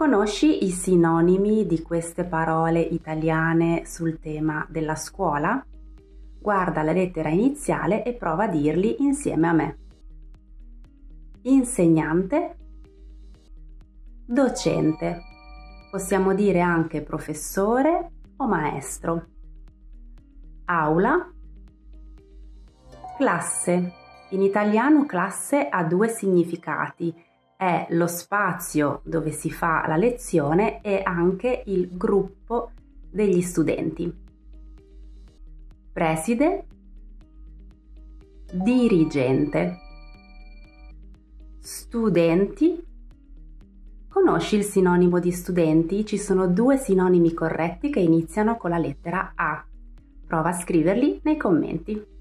Conosci i sinonimi di queste parole italiane sul tema della scuola? Guarda la lettera iniziale e prova a dirli insieme a me. Insegnante, docente. Possiamo dire anche professore o maestro. Aula, classe. In italiano classe ha due significati. È lo spazio dove si fa la lezione e anche il gruppo degli studenti. Preside, dirigente. Studenti. Conosci il sinonimo di studenti? Ci sono due sinonimi corretti che iniziano con la lettera A. Prova a scriverli nei commenti.